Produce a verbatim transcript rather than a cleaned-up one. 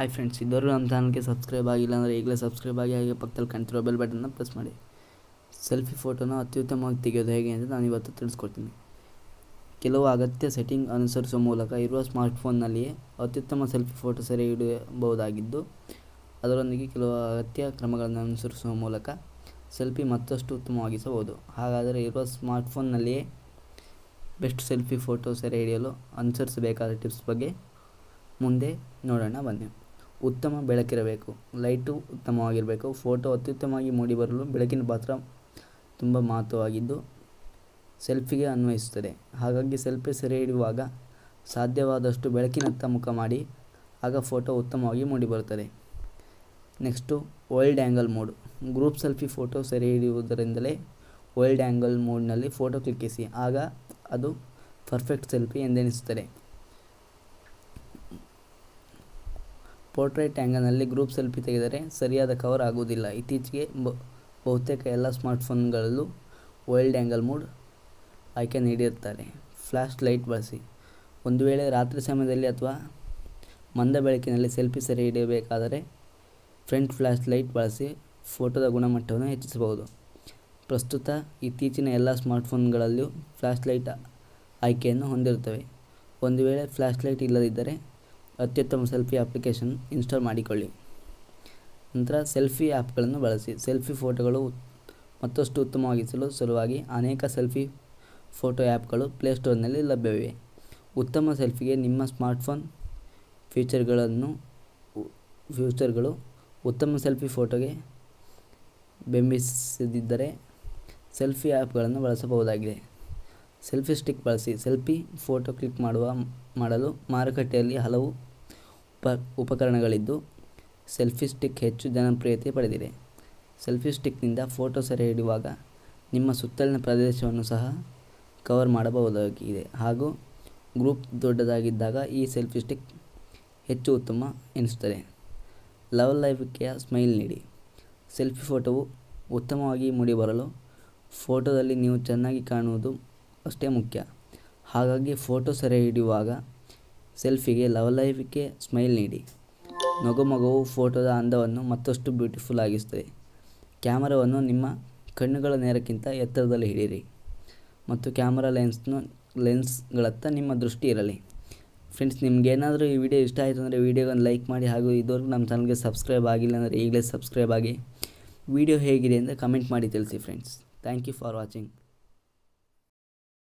Hi friends, ಇದ್ದವರು ನಮ್ಮ ಚಾನಲ್ಗೆ ಸಬ್ಸ್ಕ್ರೈಬ್ ಆಗಿಲ್ಲ ಅಂದರೆ ಈಗಲೇ ಸಬ್ಸ್ಕ್ರೈಬ್ ಆಗಿ ಹಾಗೆ ಪಕ್ಕದಲ್ಲಿ ಕಾಣ್ತಿರೋ ಬೆಲ್ ಬಟನ್ನ ಪ್ರೆಸ್ ಮಾಡಿ. ಸೆಲ್ಫಿ ಫೋಟೋನ ಅತ್ಯುತ್ತಮವಾಗಿ ತೆಗೆಯೋದು ಹೇಗೆ ಅಂತ ನಾನು ಇವತ್ತು ತಿಳಿಸ್ಕೊಡ್ತೀನಿ. ಕೆಲವು ಅಗತ್ಯ ಸೆಟ್ಟಿಂಗ್ ಅನುಸರಿಸುವ ಮೂಲಕ ಇರುವ ಸ್ಮಾರ್ಟ್ಫೋನ್ನಲ್ಲಿಯೇ ಅತ್ಯುತ್ತಮ ಸೆಲ್ಫಿ ಫೋಟೋ ಸೆರೆ ಹಿಡಿಯಬಹುದಾಗಿದ್ದು, ಅದರೊಂದಿಗೆ ಕೆಲವು ಅಗತ್ಯ ಕ್ರಮಗಳನ್ನು ಅನುಸರಿಸುವ ಮೂಲಕ ಸೆಲ್ಫಿ ಮತ್ತಷ್ಟು ಉತ್ತಮವಾಗಿಸಬಹುದು. ಹಾಗಾದರೆ ಇರುವ ಸ್ಮಾರ್ಟ್ಫೋನ್ನಲ್ಲಿಯೇ ಬೆಸ್ಟ್ ಸೆಲ್ಫಿ ಫೋಟೋ ಸೆರೆ ಹಿಡಿಯಲು ಅನುಸರಿಸಬೇಕಾದ ಟಿಪ್ಸ್ ಬಗ್ಗೆ ಮುಂದೆ ನೋಡೋಣ ಬನ್ನಿ. ಉತ್ತಮ ಬೆಳಕಿರಬೇಕು, ಲೈಟು ಉತ್ತಮವಾಗಿರಬೇಕು. ಫೋಟೋ ಅತ್ಯುತ್ತಮವಾಗಿ ಮೂಡಿಬರಲು ಬೆಳಕಿನ ಪಾತ್ರ ತುಂಬ ಮಹತ್ವವಾಗಿದ್ದು ಸೆಲ್ಫಿಗೆ ಅನ್ವಯಿಸುತ್ತದೆ. ಹಾಗಾಗಿ ಸೆಲ್ಫಿ ಸೆರೆ ಹಿಡಿಯುವಾಗ ಸಾಧ್ಯವಾದಷ್ಟು ಬೆಳಕಿನತ್ತ ಮುಖ ಮಾಡಿ, ಆಗ ಫೋಟೋ ಉತ್ತಮವಾಗಿ ಮೂಡಿಬರುತ್ತದೆ. Next wild angle mode. Group selfie photo ಸೆರೆ ಹಿಡಿಯುವುದರಿಂದಲೇ ವೈಲ್ಡ್ ಆ್ಯಂಗಲ್ ಮೋಡ್ನಲ್ಲಿ ಫೋಟೋ ಕ್ಲಿಕ್ಕಿಸಿ, ಆಗ ಅದು ಪರ್ಫೆಕ್ಟ್ ಸೆಲ್ಫಿ ಎಂದೆನಿಸುತ್ತದೆ. ಪೋರ್ಟ್ರೇಟ್ ಆ್ಯಂಗಲ್ನಲ್ಲಿ ಗ್ರೂಪ್ ಸೆಲ್ಫಿ ತೆಗೆದರೆ ಸರಿಯಾದ ಕವರ್ ಆಗುವುದಿಲ್ಲ. ಇತ್ತೀಚೆಗೆ ಬಹುತೇಕ ಎಲ್ಲ ಸ್ಮಾರ್ಟ್ಫೋನ್ಗಳಲ್ಲೂ ವೈಲ್ಡ್ ಆ್ಯಂಗಲ್ ಮೋಡ್ ಆಯ್ಕೆ ನೀಡಿರುತ್ತಾರೆ. ಫ್ಲ್ಯಾಶ್ ಲೈಟ್ ಬಳಸಿ. ಒಂದು ವೇಳೆ ರಾತ್ರಿ ಸಮಯದಲ್ಲಿ ಅಥವಾ ಮಂದ ಬೆಳಕಿನಲ್ಲಿ ಸೆಲ್ಫಿ ಸೆರೆ ಹಿಡಿಯಬೇಕಾದರೆ ಫ್ರಂಟ್ ಫ್ಲ್ಯಾಶ್ ಲೈಟ್ ಬಳಸಿ ಫೋಟೋದ ಗುಣಮಟ್ಟವನ್ನು ಹೆಚ್ಚಿಸಬಹುದು. ಪ್ರಸ್ತುತ ಇತ್ತೀಚಿನ ಎಲ್ಲ ಸ್ಮಾರ್ಟ್ಫೋನ್ಗಳಲ್ಲೂ ಫ್ಲ್ಯಾಶ್ ಲೈಟ್ ಆಯ್ಕೆಯನ್ನು ಹೊಂದಿರುತ್ತವೆ. ಒಂದು ವೇಳೆ ಫ್ಲ್ಯಾಶ್ ಲೈಟ್ ಇಲ್ಲದಿದ್ದರೆ ಅತ್ಯುತ್ತಮ ಸೆಲ್ಫಿ ಅಪ್ಲಿಕೇಶನ್ ಇನ್ಸ್ಟಾಲ್ ಮಾಡಿಕೊಳ್ಳಿ. ನಂತರ ಸೆಲ್ಫಿ ಆ್ಯಪ್ಗಳನ್ನು ಬಳಸಿ. ಸೆಲ್ಫಿ ಫೋಟೋಗಳು ಮತ್ತಷ್ಟು ಉತ್ತಮವಾಗಿಸಲು ಸಲುವಾಗಿ ಅನೇಕ ಸೆಲ್ಫಿ ಫೋಟೋ ಆ್ಯಪ್ಗಳು ಪ್ಲೇಸ್ಟೋರ್ನಲ್ಲಿ ಲಭ್ಯವಿವೆ. ಉತ್ತಮ ಸೆಲ್ಫಿಗೆ ನಿಮ್ಮ ಸ್ಮಾರ್ಟ್ಫೋನ್ ಫೀಚರ್ಗಳನ್ನು ಫ್ಯೂಚರ್ಗಳು ಉತ್ತಮ ಸೆಲ್ಫಿ ಫೋಟೋಗೆ ಬೆಂಬಲಿಸದಿದ್ದರೆ ಸೆಲ್ಫಿ ಆ್ಯಪ್ಗಳನ್ನು ಬಳಸಬಹುದಾಗಿದೆ. ಸೆಲ್ಫಿ ಸ್ಟಿಕ್ ಬಳಸಿ. ಸೆಲ್ಫಿ ಫೋಟೋ ಕ್ಲಿಕ್ ಮಾಡುವ ಮಾಡಲು ಮಾರುಕಟ್ಟೆಯಲ್ಲಿ ಹಲವು ಉಪ ಉಪಕರಣಗಳಿದ್ದು ಸೆಲ್ಫಿ ಸ್ಟಿಕ್ ಹೆಚ್ಚು ಜನಪ್ರಿಯತೆ ಪಡೆದಿದೆ. ಸೆಲ್ಫಿ ಸ್ಟಿಕ್ನಿಂದ ಫೋಟೋ ಸೆರೆ ಹಿಡಿಯುವಾಗ ನಿಮ್ಮ ಸುತ್ತಲಿನ ಪ್ರದೇಶವನ್ನು ಸಹ ಕವರ್ ಮಾಡಬಹುದಾಗಿದೆ ಹಾಗೂ ಗ್ರೂಪ್ ದೊಡ್ಡದಾಗಿದ್ದಾಗ ಈ ಸೆಲ್ಫಿ ಸ್ಟಿಕ್ ಹೆಚ್ಚು ಉತ್ತಮ ಎನಿಸುತ್ತದೆ. ಲವಲವಿಕೆಯ ಸ್ಮೈಲ್ ನೀಡಿ. ಸೆಲ್ಫಿ ಫೋಟೋವು ಉತ್ತಮವಾಗಿ ಮೂಡಿಬರಲು ಫೋಟೋದಲ್ಲಿ ನೀವು ಚೆನ್ನಾಗಿ ಕಾಣುವುದು ಅಷ್ಟೇ ಮುಖ್ಯ. ಹಾಗಾಗಿ ಫೋಟೋ ಸೆರೆ ಹಿಡಿಯುವಾಗ ಸೆಲ್ಫಿಗೆ ಲವಲವಿಕೆ ಸ್ಮೈಲ್ ನೀಡಿ. ನಗು ಮಗುವು ಫೋಟೋದ ಅಂದವನ್ನು ಮತ್ತಷ್ಟು ಬ್ಯೂಟಿಫುಲ್ ಆಗಿಸುತ್ತದೆ. ಕ್ಯಾಮರಾವನ್ನು ನಿಮ್ಮ ಕಣ್ಣುಗಳ ನೇರಕ್ಕಿಂತ ಎತ್ತರದಲ್ಲಿ ಹಿಡಿಯಿರಿ ಮತ್ತು ಕ್ಯಾಮರಾ ಲೆನ್ಸ್ನು ಲೆನ್ಸ್ಗಳತ್ತ ನಿಮ್ಮ ದೃಷ್ಟಿ ಇರಲಿ. ಫ್ರೆಂಡ್ಸ್, ನಿಮಗೇನಾದರೂ ಈ ವಿಡಿಯೋ ಇಷ್ಟ ಆಯಿತು ಅಂದರೆ ವಿಡಿಯೋಗೊಂದು ಲೈಕ್ ಮಾಡಿ ಹಾಗೂ ಇದುವರೆಗೂ ನಮ್ಮ ಚಾನಲ್ಗೆ ಸಬ್ಸ್ಕ್ರೈಬ್ ಆಗಿಲ್ಲ ಅಂದರೆ ಈಗಲೇ ಸಬ್ಸ್ಕ್ರೈಬ್ ಆಗಿ. ವಿಡಿಯೋ ಹೇಗಿದೆ ಅಂತ ಕಮೆಂಟ್ ಮಾಡಿ ತಿಳಿಸಿ friends. Thank you for watching.